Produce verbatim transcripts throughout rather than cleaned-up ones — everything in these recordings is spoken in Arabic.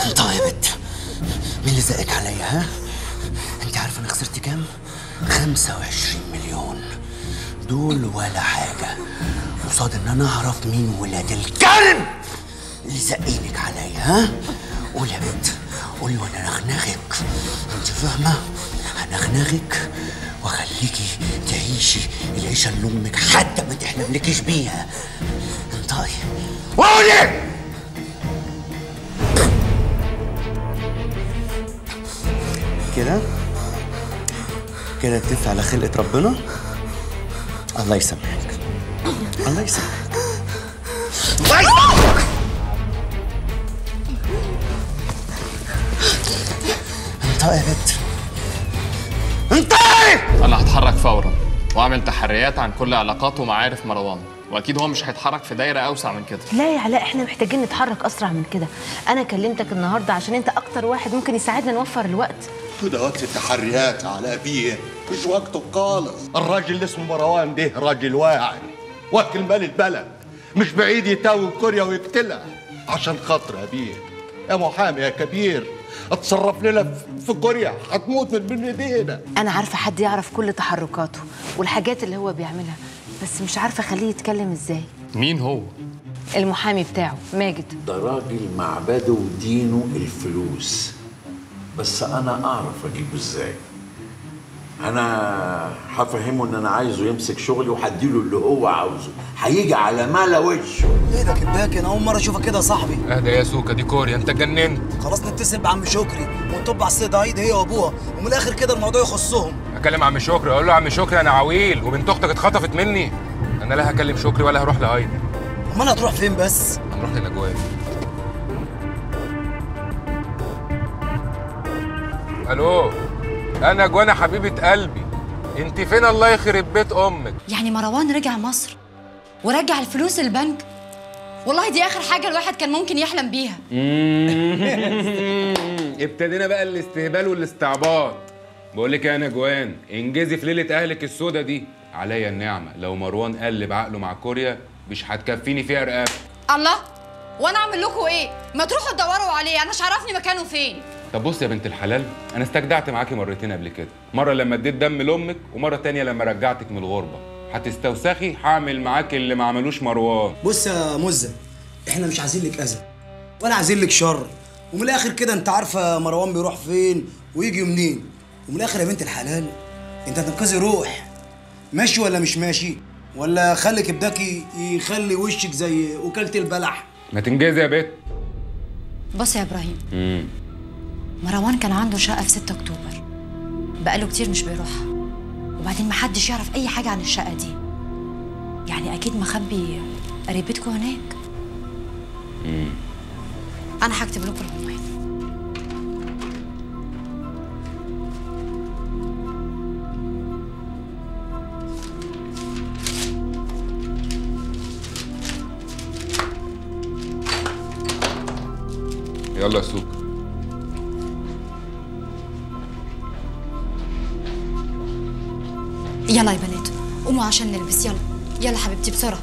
طيب انت مين اللي زقك عليا ها؟ انت عارف انا خسرت كام؟ خمسة وعشرين مليون دول ولا حاجة قصاد ان انا اعرف مين ولاد الكلب اللي زقينك عليا ها؟ قول يا بنت قولي وانا هنغنغك، انت فاهمة؟ هنغنغك واخليكي تعيشي العيشة اللي امك حتى ما تحلملكيش بيها. انطقي قولي. كده كده تلف على خلقة ربنا. الله يسامحك الله يسامحك الله يسامحك. انطقي يا بنت انطقي. انا هتحرك فورا واعمل تحريات عن كل علاقاته ومعارف مروان، واكيد هو مش هيتحرك في دايره اوسع من كده. لا يا علاء، احنا محتاجين نتحرك اسرع من كده. انا كلمتك النهارده عشان انت اكتر واحد ممكن يساعدنا نوفر الوقت. ده وقت التحريات على ابيه، مش وقته خالص. الراجل اللي اسمه مروان ده راجل واعي واكل مال البلد، مش بعيد يتاوب كوريا ويقتلها عشان خاطر ابيه. يا محامي يا كبير اتصرف لنا في كوريا، هتموت من بين ايدينا. انا عارفه حد يعرف كل تحركاته والحاجات اللي هو بيعملها، بس مش عارفه اخليه يتكلم ازاي. مين هو؟ المحامي بتاعه ماجد. ده راجل معبده ودينه الفلوس، بس انا اعرف اجيبه ازاي. انا هفهمه ان انا عايزه يمسك شغلي وهديله اللي هو عاوزه، هيجي على ملا وشه. ايه ده كباك؟ انا اول مره اشوفك كده يا صاحبي. اهدى يا سوكا، دي كوريا، انت جننت. خلاص نتصل بعم شكري ونطب على السيد عيد هي وابوها، ومن الاخر كده الموضوع يخصهم. اكلم عم شكري اقول له عم شكري انا عويل وبنت اختك اتخطفت مني. انا لا هكلم شكري ولا هروح لهايدي. امال هتروح فين بس؟ هنروح لنجوان. الو انا جوانا حبيبه قلبي، انت فين؟ الله يخرب بيت امك. يعني مروان رجع مصر ورجع الفلوس البنك؟ والله دي اخر حاجه الواحد كان ممكن يحلم بيها. ابتدينا بقى الاستهبال والاستعباط. بقول لك يا نجوان، انجزي في ليله اهلك السودا دي. عليا النعمه لو مروان قلب عقله مع كوريا مش هتكفيني فيها رقاب. الله، وانا اعمل لكم ايه؟ ما تروحوا تدوروا عليه، انا مش عارفني مكانه فين. طب بص يا بنت الحلال، انا استجدعت معاكي مرتين قبل كده، مره لما اديت دم لامك ومره تانية لما رجعتك من الغربه. هتستوسخي هعمل معاكي اللي ما عملوش مروان. بص يا مزه، احنا مش عايزين لك اذى ولا عايزين لك شر، ومن الاخر كده انت عارفه مروان بيروح فين ويجي منين. ومن الاخر يا بنت الحلال انت هتنقذي روح، ماشي ولا مش ماشي؟ ولا خلي كبداكي يخلي وشك زي وكاله البلح؟ ما تنجزي يا بت. بص يا ابراهيم، امم مروان كان عنده شقه في ستة اكتوبر، بقاله كتير مش بيروحها، وبعدين محدش يعرف اي حاجه عن الشقه دي، يعني اكيد مخبي قريبتكم هناك. امم انا هكتب لكم العنوان. يلا يا سوق. يلا يا بنات قوموا عشان نلبس. يلا يلا حبيبتي بسرعه.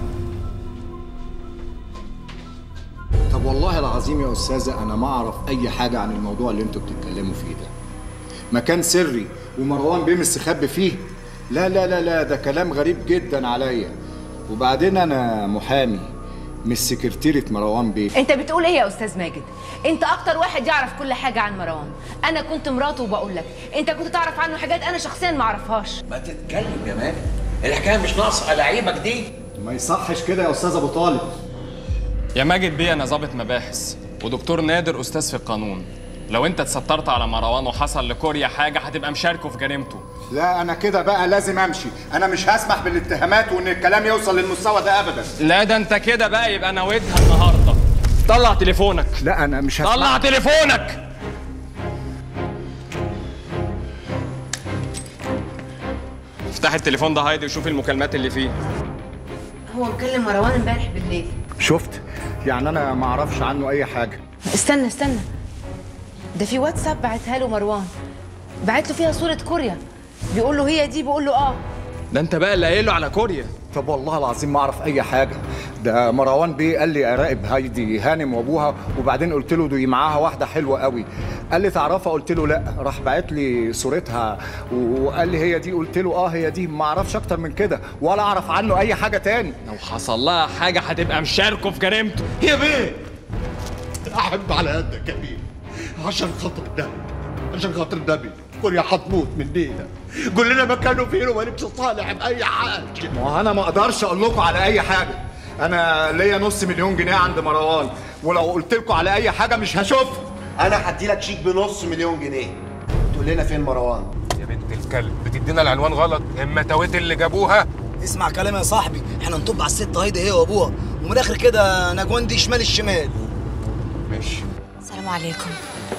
طب والله العظيم يا استاذه انا ما اعرف اي حاجه عن الموضوع اللي انتوا بتتكلموا فيه ده. مكان سري ومروان بيه مستخبي فيه؟ لا لا لا لا، ده كلام غريب جدا عليا. وبعدين انا محامي مش سكرتيرة مروان بيه. انت بتقول ايه يا استاذ ماجد؟ انت اكتر واحد يعرف كل حاجه عن مروان. انا كنت مراته وبقول لك انت كنت تعرف عنه حاجات انا شخصيا ما اعرفهاش. ما تتكلم يا مان، الحكايه مش ناقصه لعيبك دي. ما يصحش كده يا استاذ ابو طالب. يا ماجد بيه انا ضابط مباحث ودكتور نادر استاذ في القانون. لو انت اتسترت على مروان وحصل لكوريا حاجه هتبقى مشاركه في جريمته. لا انا كده بقى لازم امشي، انا مش هسمح بالاتهامات وان الكلام يوصل للمستوى ده ابدا. لا ده انت كده بقى يبقى نويتها النهارده. طلع تليفونك. لا انا مش هسمح. طلع تليفونك. افتح التليفون ده هايدي وشوف المكالمات اللي فيه. هو مكلم مروان امبارح بالليل. شفت؟ يعني انا ما اعرفش عنه اي حاجه. استنى استنى، ده في واتساب بعتها له مروان، بعت له فيها صوره كوريا، بيقول له هي دي، بيقول له اه. ده انت بقى اللي قايل له على كوريا. طب والله العظيم ما اعرف اي حاجه. ده مروان بيه قال لي اراقب هايدي هانم وابوها، وبعدين قلت له دي معاها واحده حلوه قوي. قال لي تعرفها؟ قلت له لا. راح باعت لي صورتها وقال لي هي دي. قلت له اه هي دي. ما اعرفش اكتر من كده ولا اعرف عنه اي حاجه تاني. لو حصل لها حاجه هتبقى مشاركه في جريمته. يا بيه احب على قدك يا بيه، عشان خاطر النبي، عشان خاطر النبي كوريا هتموت مننا. قول لنا مكانه فين وما نمشي صالح باي حاجه. ما هو انا ما اقدرش اقول لكم على اي حاجه. انا ليا نص مليون جنيه عند مروان، ولو قلت لكم على اي حاجه مش هشوفها. انا هدي لك شيك بنص مليون جنيه تقول لنا فين مروان. يا بنت الكلب بتدينا العنوان غلط. اما تويت اللي جابوها. اسمع كلامي يا صاحبي، احنا نطب على الست هايدي هي وابوها، ومن الاخر كده نجوان دي شمال الشمال. ماشي. السلام عليكم.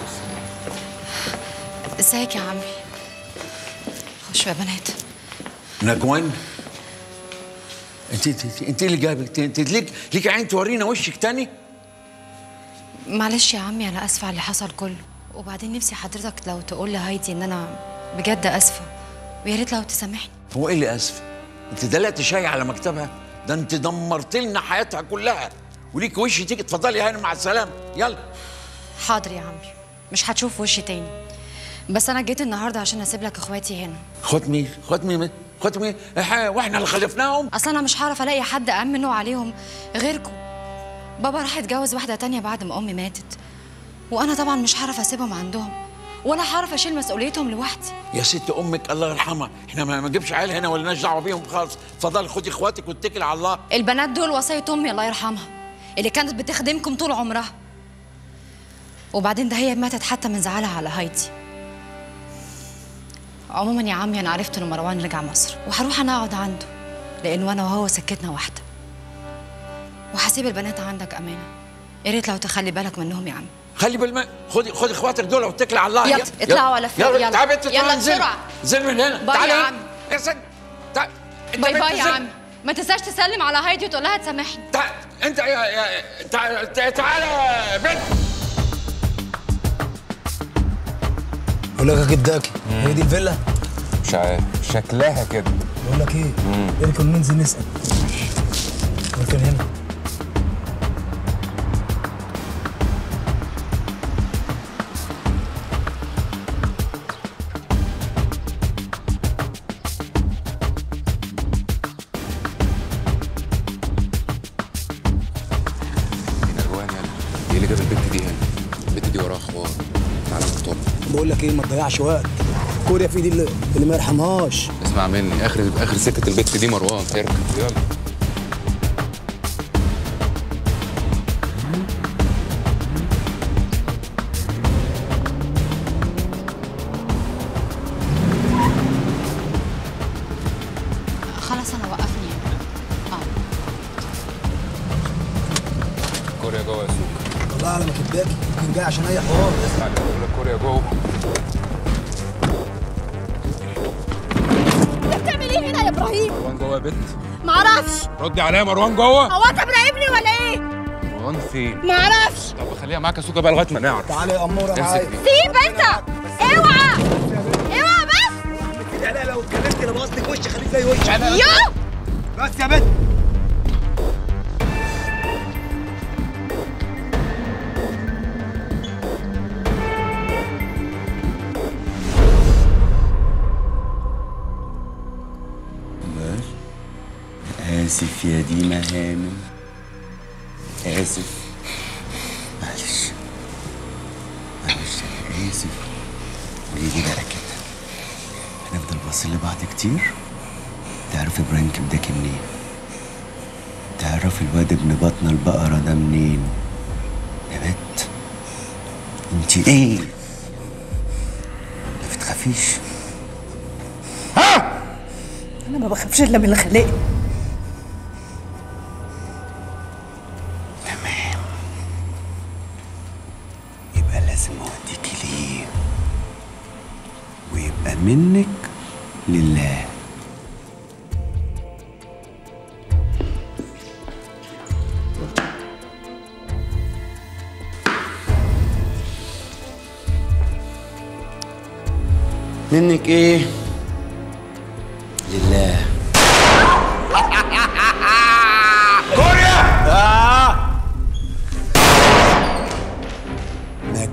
ازيك يا عمي؟ خشوا يا بنات. نجوان، انت انت انت اللي جايبك؟ انت ليك ليك عين تورينا وشك تاني؟ معلش يا عمي، انا اسفه على اللي حصل كله، وبعدين نفسي حضرتك لو تقول لهايدي ان انا بجد اسفه، ويا ريت لو تسامحني. هو ايه اللي اسف؟ انت دلقت شاي على مكتبها؟ ده انت دمرت لنا حياتها كلها، وليك وش تيجي اتفضلي هاني مع السلامه. يلا. حاضر يا عمي، مش هتشوف وشي تاني، بس انا جيت النهارده عشان اسيب لك اخواتي هنا. ختمي ختمي ختمي واحنا اللي خلفناهم. اصل انا مش هعرف الاقي حد امنه عليهم غيركم. بابا راح يتجوز واحده تانية بعد ما امي ماتت، وانا طبعا مش هعرف اسيبهم عندهم، ولا هعرف اشيل مسؤوليتهم لوحدي. يا ست امك الله يرحمها، احنا ما نجيبش عيال هنا ولا لناش دعوه بيهم خالص. اتفضلي خدي اخواتك واتكلي على الله. البنات دول وصيه امي الله يرحمها، اللي كانت بتخدمكم طول عمرها، وبعدين ده هي ماتت حتى من زعلها على هايدي. عموما يا عمي انا عرفت ان مروان رجع مصر، وهروح انا اقعد عنده، لان انا وهو سكتنا واحده، وهسيب البنات عندك امانه. يا ريت لو تخلي بالك منهم يا عم. خلي بالك. خدي خدي اخواتك دول واتكلي على الله. يلا اطلعوا ولا فين. يلا تعالي انت. يلا بسرعه. انزل من هنا. باي يا عم. يا ست تعالي. باي باي يا عم. ما تنساش تسلم على هايدي وتقول لها تسامحني. تعالي انت يا يا تعالى تعالى يا بنت. بقول لك يا كداكي، هي دي الفيلا؟ مش عارف، شكلها كده. بقول لك ايه؟ اركن ننزل نسال. اركن هنا. ايه اللي جاب البنت دي هنا؟ البنت دي وراها اخبار. تعالى نطلع. بقول لك ايه، ما تضيعش وقت. كوريا في ايدي اللي, اللي ما يرحمهاش. اسمع مني، اخر اخر سكه البنت دي مروان. اركب يلا. خلاص انا وقفني هنا. اه كوريا جوه يا سوق. والله على ما كداكي كان جاي عشان اي حوار. اسمع اللي بقول لك، كوريا جوه. انت بتعمل ايه هنا يا ابراهيم؟ مروان جوه يا بنت. معرفش. ردي عليا، مروان جوه. هو انت مراقبني ولا ايه؟ مروان فين؟ معرفش. طب خليها معاك يا سوكا بقى لغايه ما نعرف. تعالى يا اموره معايا. سيب انت. اوعى اوعى بس. لا لو اتكلمت انا بقصدك وشي خليك زي وشي. يو بس يا بنت. آسف يا ديما هانم، آسف. معلش معلش أنا آسف. وليه بقى كده؟ هنفضل باصين لبعض كتير؟ تعرف إبراهيم كبداكي منين؟ تعرف الواد ابن بطن البقرة ده منين؟ يا بت انتي ايه؟ ما بتخافيش؟ ها؟ أنا ما بخافش إلا من اللي خلقني. منك لله. منك ايه لله.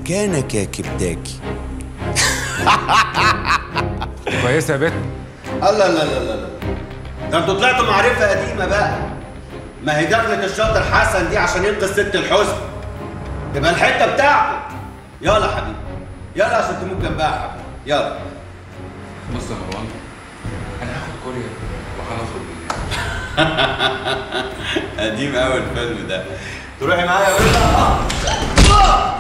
مكانك يا كبداكي. كويسه يا بت. الله لا لا لا لا، ده انتوا طلعتوا معرفه قديمه بقى. ما هي دخلة الشاطر حسن دي عشان ينقذ ست الحسن، تبقى الحته بتاعته. يلا يا حبيبي يلا عشان تموت جنبها يا حبيبي يلا. بص يا مروان، انا هاخد كوريا وهنخرج بيها. قديم قوي الفيلم ده. تروحي معايا يا باشا؟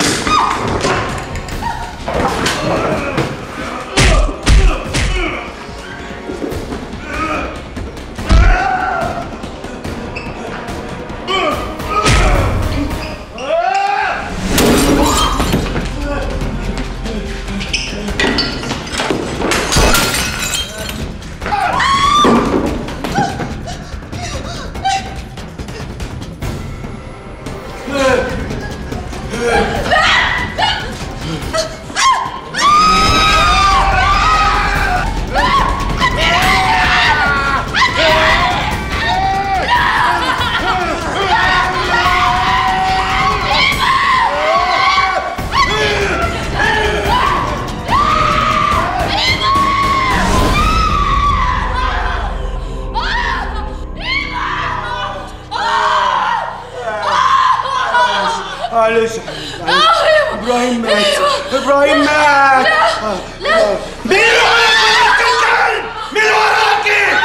معلش ابراهيم مات. ابراهيم مات. لا مين وراك يا كلب؟ مين وراكي؟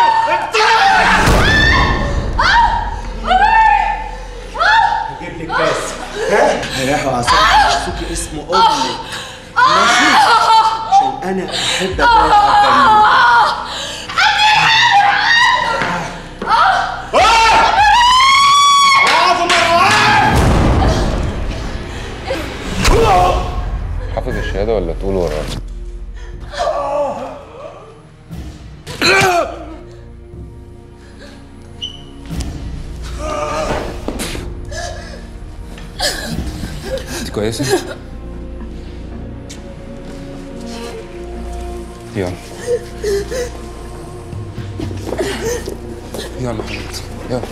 هجيب لك كاس. ها؟ هيروحوا عصام اسم امك. ماشي؟ عشان انا احب ابقى حافظ الشهاده ولا تقول ورايا؟ انت كويسه؟ يلا يلا حبيبتي يلا.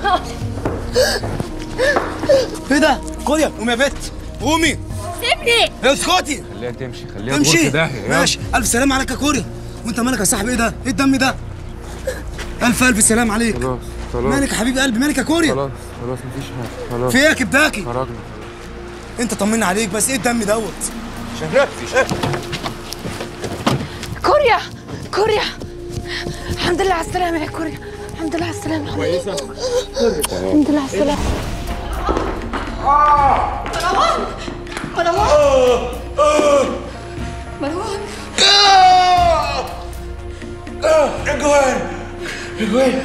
ايه ده؟ كوريا قومي يا بت قومي. سيبني. اسكتي. خليها تمشي خليها امشي. تمشي داهيه. ماشي. الف سلام عليك يا كوريا. وانت مالك يا صاحبي؟ ايه ده؟ ايه الدم ده؟ الف الف سلام عليك. خلاص خلاص. مالك يا حبيب قلبي؟ مالك يا كوريا؟ خلاص خلاص مفيش حاجه خلاص. في ايه يا كبداكي؟ خرجنا. انت طمنا عليك بس. ايه الدم دوت؟ شهادتي. كوريا كوريا الحمد لله على السلامة يا كوريا. الحمد لله على السلامة. كويسه؟ الحمد لله على السلامة. مروان مروان مروان اجوان اجوان.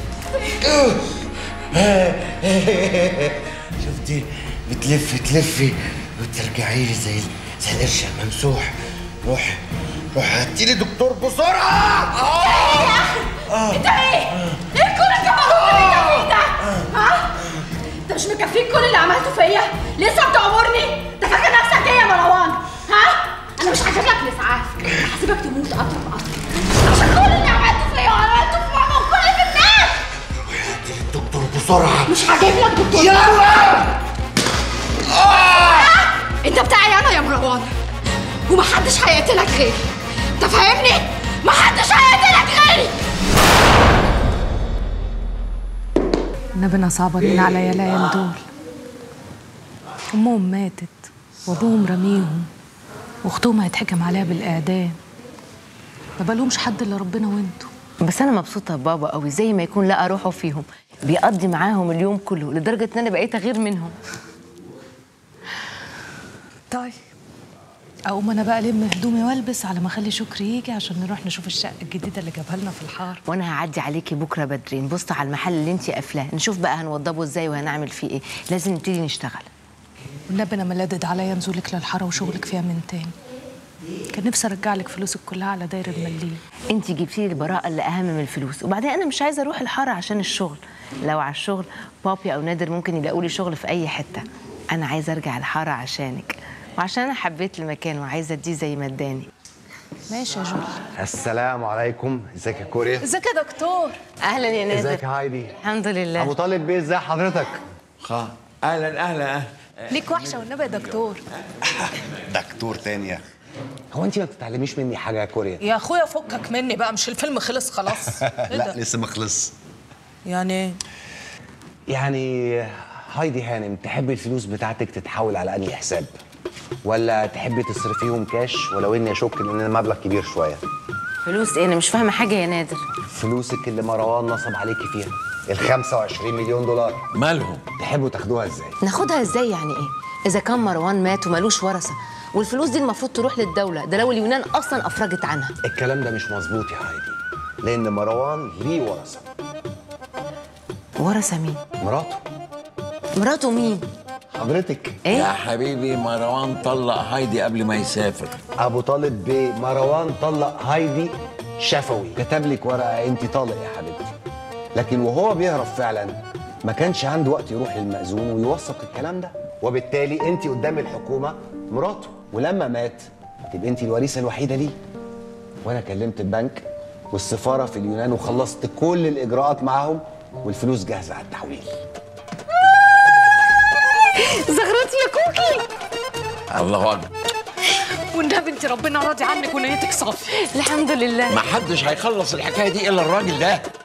شفتي بتلفي تلفي وترجعي لي زي زي القرش الممسوح. روح روح هاتي لي دكتور بسرعه. ايه يا اخي؟ انت ايه؟ ايه كل الجبروت اللي انت فيه ده؟ ها؟ انت مش مكفيك كل اللي عملته فيا؟ لسه بتأمرني؟ انت فاكر نفسك ايه يا مروان؟ ها؟ انا مش هجيب لك الاسعاف، هسيبك تموت قطر بقطر عشان كل اللي عملته فيا وعملته في ماما وكل في الناس. هاتي لي الدكتور بسرعه. مش هجيب لك دكتور. يلا. انت بتاعي انا يا مروان ومحدش هيقتلك غيري. انت فاهمني؟ محدش هيقتلك غيري. نبنا صعبانين عليا العيال دول. امهم ماتت وابوهم رميهم واختهم هيتحكم عليها بالاعدام. ما بالهمش حد الا ربنا وانتوا. بس انا مبسوطه ببابا قوي، زي ما يكون لقى روحه فيهم، بيقضي معاهم اليوم كله لدرجه ان انا بقيت اغير منهم. طيب اقوم انا بقى الم هدومي والبس على ما اخلي شكري يجي عشان نروح نشوف الشقه الجديده اللي جابها لنا في الحاره. وانا هعدي عليكي بكره بدري نبص على المحل اللي انتي قافلاه، نشوف بقى هنوضبه ازاي وهنعمل فيه ايه. لازم نبتدي نشتغل. والنبي انا ملدد عليا نزولك للحاره وشغلك فيها من تاني. كان نفسي ارجع لك فلوسك كلها على داير المليل. انتي جبتي لي البراءه اللي اهم من الفلوس، وبعدين انا مش عايزه اروح الحاره عشان الشغل. لو على الشغل بابي او نادر ممكن يلاقوا لي شغل في اي حته. انا عايزه ارجع الحاره عشانك وعشان انا حبيت المكان وعايزه اديه زي ما اداني. ماشي يا جول. السلام عليكم. ازيك يا كوريا؟ ازيك يا دكتور؟ اهلا يا نادر. ازيك يا هايدي؟ الحمد لله. ابو طالب بيه ازي حضرتك؟ خا اهلا اهلا اهلا. ليك وحشه والنبي يا دكتور. دكتور تاني يا اخي. هو انت ما بتتعلميش مني حاجه يا كوريا؟ يا اخويا فكك مني بقى، مش الفيلم خلص خلاص؟ لا لسه ما خلص. يعني ايه؟ يعني هايدي هانم تحبي الفلوس بتاعتك تتحول على انهي حساب؟ ولا تحبي تصرفيهم كاش ولو اني اشك ان المبلغ كبير شويه؟ فلوس ايه؟ انا مش فاهمه حاجه يا نادر. فلوسك اللي مروان نصب عليكي فيها ال خمسة وعشرين مليون دولار. مالهم؟ تحبوا تاخدوها ازاي؟ ناخدها ازاي يعني ايه؟ اذا كان مروان مات ومالوش ورثه والفلوس دي المفروض تروح للدوله، ده لو اليونان اصلا افرجت عنها. الكلام ده مش مظبوط يا هايدي، لان مروان ليه ورثه. ورثه مين؟ مراته. مراته مين؟ حضرتك. ايه؟ يا حبيبي مروان طلق هايدي قبل ما يسافر. ابو طالب بيه مروان طلق هايدي شفوي، كتب لك ورقه انت طالق يا حبيبتي، لكن وهو بيهرب فعلا ما كانش عنده وقت يروح للمأذون ويوثق الكلام ده، وبالتالي انت قدام الحكومه مراته، ولما مات تبقى انت الوريثه الوحيده ليه. وانا كلمت البنك والسفاره في اليونان وخلصت كل الاجراءات معاهم والفلوس جاهزه على التحويل. زغرتي يا كوكي. الله اكبر. والنبي انت ربنا راضي عنك ونيتك صافيه. الحمد لله. ما حدش هيخلص الحكايه دي الا الراجل ده.